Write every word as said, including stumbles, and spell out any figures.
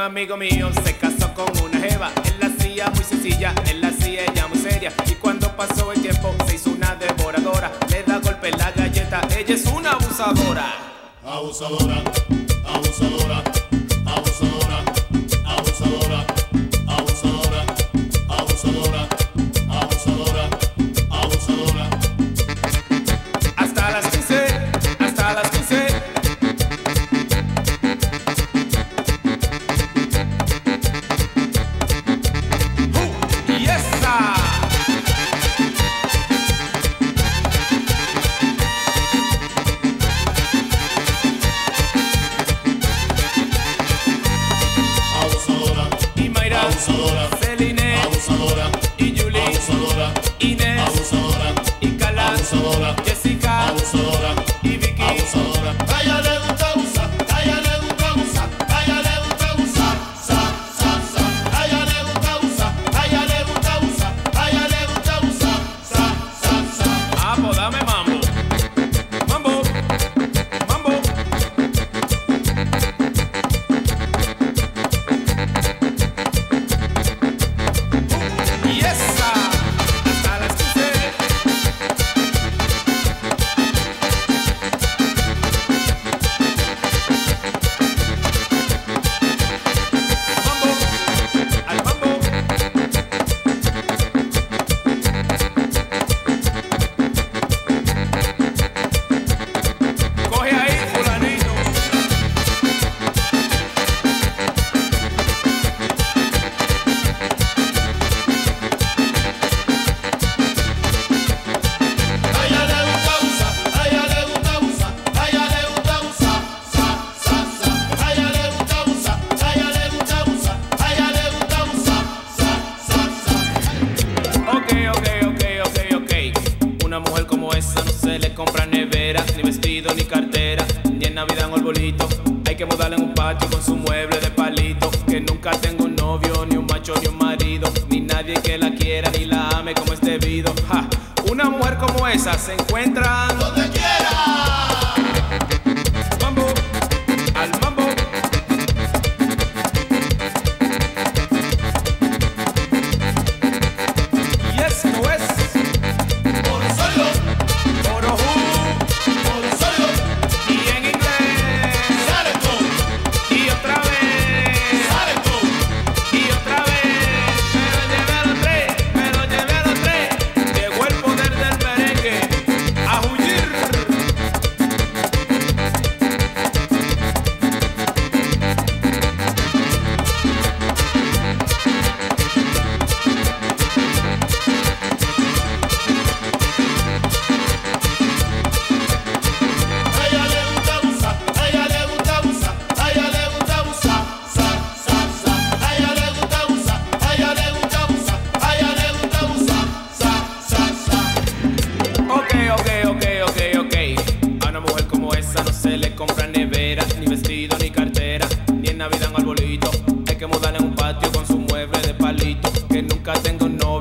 amigo mío se casó con una jeva. Él la hacía muy sencilla, él la hacía ella muy seria. Y cuando pasó el tiempo se hizo una devoradora. Le da golpe en la galleta, ella es una abusadora. Abusadora, abusadora, abusadora, abusadora, abusadora, abusadora, abusadora, abusadora. Hasta las quince, hasta las quince. Abusadora, Celine, abusadora, y Julie, abusadora, Inés, abusadora, y Carla, abusadora, Jessica, abusadora, y Vicky. abusadora. A ella le gusta abusar, a ella le gusta abusar, a ella le gusta abusar, sa, sa, sa. A ella le gusta abusar, a ella le gusta abusar, a ella le gusta abusar, sa, sa, sa. Ah, pues dame mambo. Mambo, mambo. Y esa, hasta las quince. Mambo, al mambo. Coge ahí, fulanito. A ella le gusta abusar, a ella le gusta abusar, a ella le gusta abusar, sa, sa, sa. A ella le gusta abusar, a ella le gusta abusar, a ella le gusta abusar, sa, sa, sa. Ok, ok, ok, ok, ok. Una mujer como esa no se le compra nevera, ni vestido, ni cartera, ni en Navidad un arbolito. Hay que mudarla en un patio con su mueble de palito. Que nunca tenga un novio, ni un macho, ni un marido, ni nadie que la quiera, ni la ame como es debido. Ja. Una mujer como esa se encuentra Donde quiera. mambo, al mambo. Y esto es Por solo, Orojú por solo. y en inglés. Sale tú, Y otra vez, sale tú. y otra vez. Me lo llevé a los tres, me lo llevé a los tres. Llegó el poder del merengue a huir. A ella le gusta abusar, a ella le gusta abusar, a ella le gusta abusar, sa, sa, sa. A ella le gusta abusar, a ella le gusta abusar, a ella le gusta abusar, sa, sa, sa. Ok, ok, ok, ok, ok. A una mujer como esa no se le compra nevera, ni vestido, ni cartera, ni en Navidad un arbolito. Hay que mudarla en un patio con su mueble de palito. Que nunca tenga un novio,